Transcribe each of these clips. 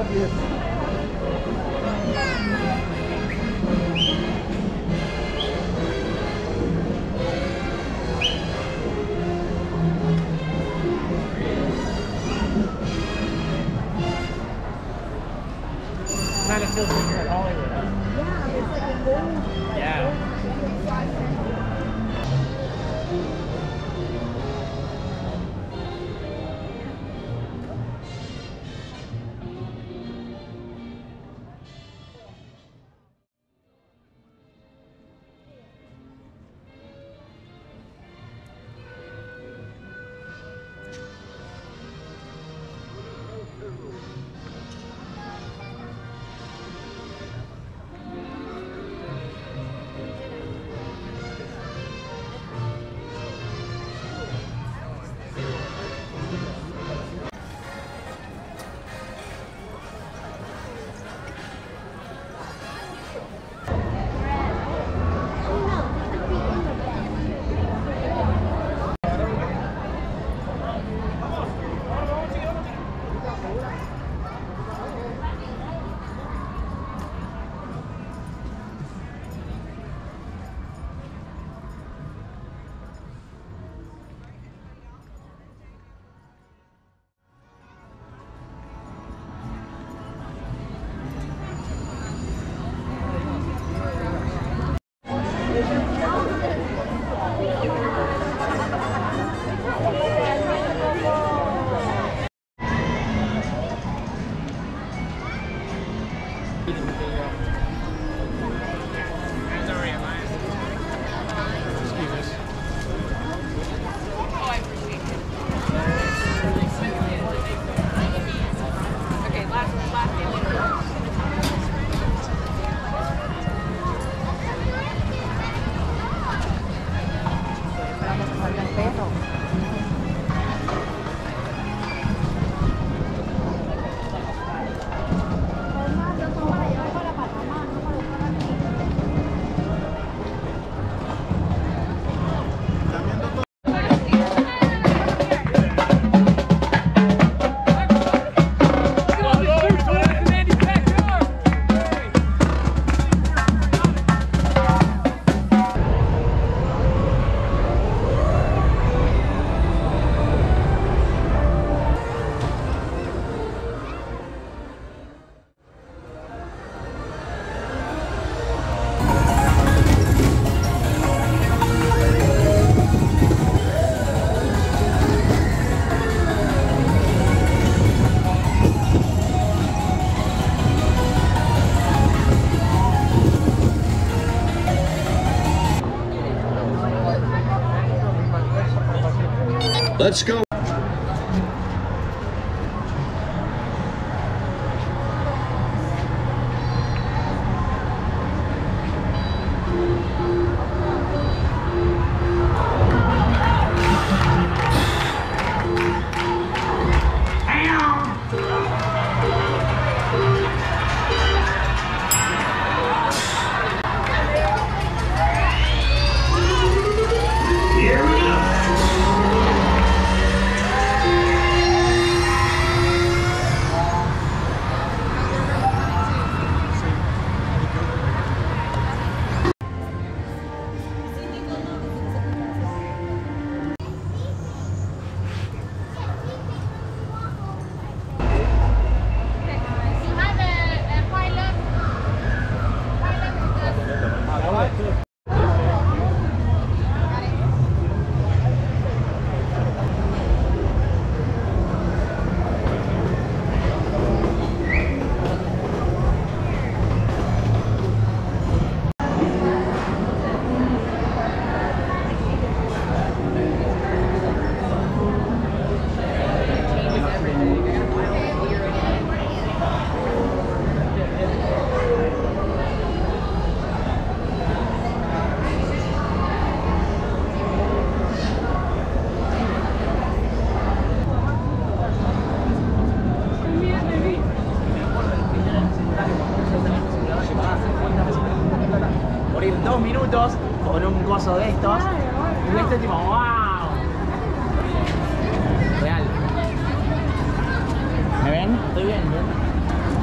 Kind of feels like you're at Hollywood. Yeah, it's like a gold. Yeah. Let's go. Morir 2 minutos con un coso de estos. Y este tipo, ¡wow! Real. ¿Me ven? Estoy bien, ¿ven?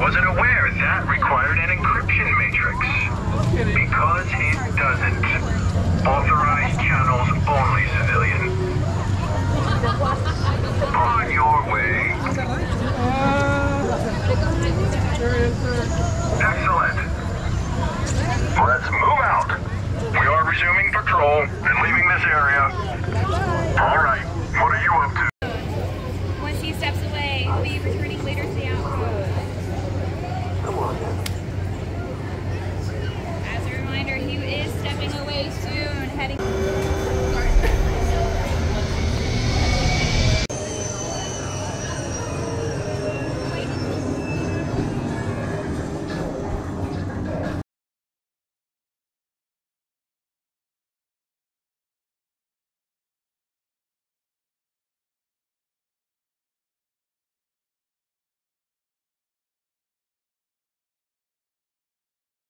wasn't aware that required an encryption matrix. Because it doesn't. Authorized channels only, civilian. On your way. Excellent. Let's move out. We are resuming patrol and leaving this area. All right, what are you up to? Once he steps away, he'll be returning later to the outpost. As a reminder, he is stepping away soon, heading...